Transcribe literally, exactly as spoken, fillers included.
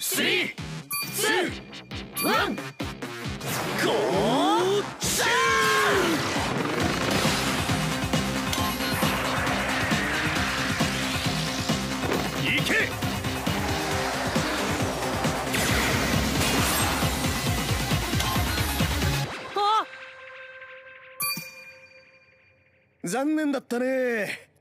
スリー、ツー、ワン、ゴーシュー。行け。残念だったね。